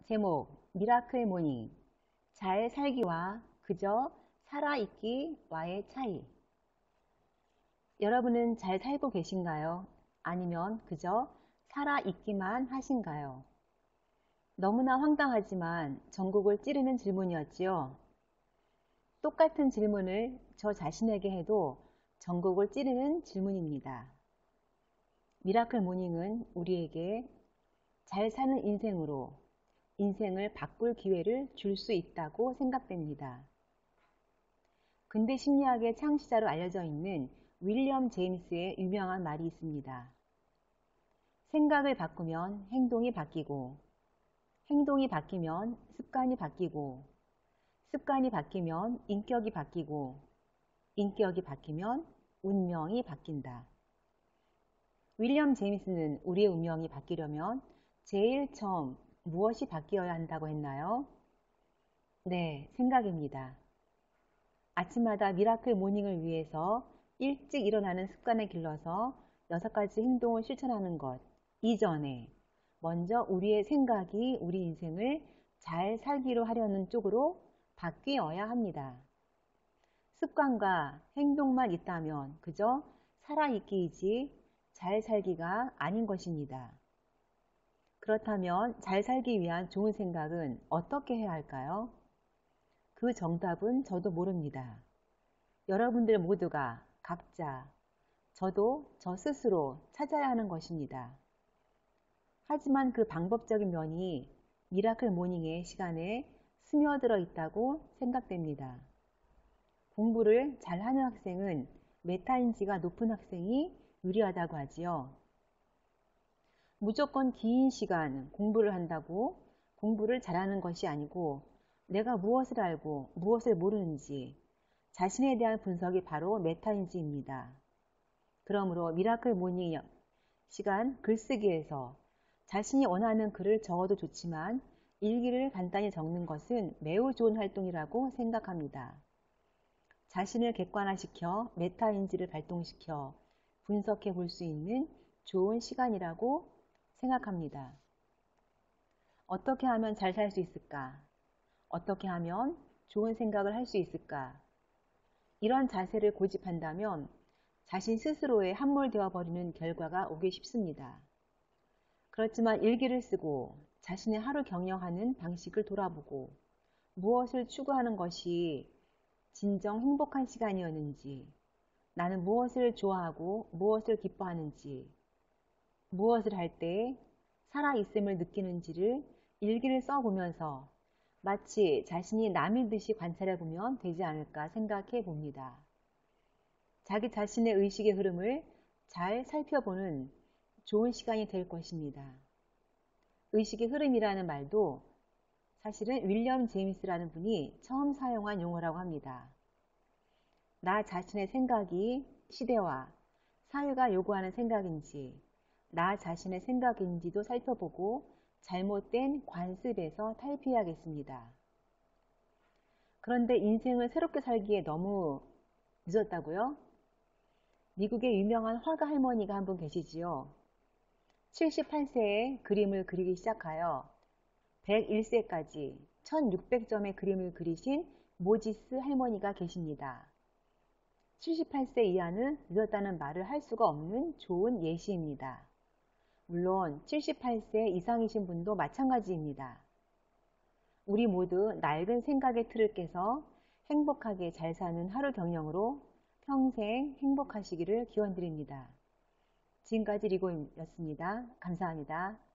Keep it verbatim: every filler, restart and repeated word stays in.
제목 미라클 모닝. 잘 살기와 그저 살아있기와의 차이. 여러분은 잘 살고 계신가요? 아니면 그저 살아있기만 하신가요? 너무나 황당하지만 전국을 찌르는 질문이었지요. 똑같은 질문을 저 자신에게 해도 전국을 찌르는 질문입니다. 미라클 모닝은 우리에게 잘 사는 인생으로 인생을 바꿀 기회를 줄 수 있다고 생각됩니다. 근대 심리학의 창시자로 알려져 있는 윌리엄 제임스의 유명한 말이 있습니다. 생각을 바꾸면 행동이 바뀌고, 행동이 바뀌면 습관이 바뀌고, 습관이 바뀌면 인격이 바뀌고, 인격이 바뀌면 운명이 바뀐다. 윌리엄 제임스는 우리의 운명이 바뀌려면 제일 처음 무엇이 바뀌어야 한다고 했나요? 네, 생각입니다. 아침마다 미라클 모닝을 위해서 일찍 일어나는 습관을 길러서 여섯 가지 행동을 실천하는 것 이전에 먼저 우리의 생각이 우리 인생을 잘 살기로 하려는 쪽으로 바뀌어야 합니다. 습관과 행동만 있다면 그저 살아있기이지 잘 살기가 아닌 것입니다. 그렇다면 잘 살기 위한 좋은 생각은 어떻게 해야 할까요? 그 정답은 저도 모릅니다. 여러분들 모두가 각자, 저도 저 스스로 찾아야 하는 것입니다. 하지만 그 방법적인 면이 미라클 모닝의 시간에 스며들어 있다고 생각됩니다. 공부를 잘하는 학생은 메타인지가 높은 학생이 유리하다고 하지요. 무조건 긴 시간 공부를 한다고 공부를 잘하는 것이 아니고 내가 무엇을 알고 무엇을 모르는지 자신에 대한 분석이 바로 메타인지입니다. 그러므로 미라클 모닝 시간 글쓰기에서 자신이 원하는 글을 적어도 좋지만 일기를 간단히 적는 것은 매우 좋은 활동이라고 생각합니다. 자신을 객관화시켜 메타인지를 발동시켜 분석해 볼 수 있는 좋은 시간이라고 생각합니다. 어떻게 하면 잘 살 수 있을까? 어떻게 하면 좋은 생각을 할 수 있을까? 이런 자세를 고집한다면 자신 스스로에 함몰되어 버리는 결과가 오기 쉽습니다. 그렇지만 일기를 쓰고 자신의 하루 경영하는 방식을 돌아보고 무엇을 추구하는 것이 진정 행복한 시간이었는지, 나는 무엇을 좋아하고 무엇을 기뻐하는지, 무엇을 할 때 살아있음을 느끼는지를 일기를 써보면서 마치 자신이 남인 듯이 관찰해 보면 되지 않을까 생각해 봅니다. 자기 자신의 의식의 흐름을 잘 살펴보는 좋은 시간이 될 것입니다. 의식의 흐름이라는 말도 사실은 윌리엄 제임스라는 분이 처음 사용한 용어라고 합니다. 나 자신의 생각이 시대와 사회가 요구하는 생각인지 나 자신의 생각인지도 살펴보고 잘못된 관습에서 탈피해야겠습니다. 그런데 인생을 새롭게 살기에 너무 늦었다고요? 미국의 유명한 화가 할머니가 한 분 계시지요. 칠십팔 세에 그림을 그리기 시작하여 백일 세까지 천육백 점의 그림을 그리신 모지스 할머니가 계십니다. 칠십팔 세 이하는 늦었다는 말을 할 수가 없는 좋은 예시입니다. 물론 칠십팔 세 이상이신 분도 마찬가지입니다. 우리 모두 낡은 생각의 틀을 깨서 행복하게 잘 사는 하루 경영으로 평생 행복하시기를 기원드립니다. 지금까지 리고였습니다. 감사합니다.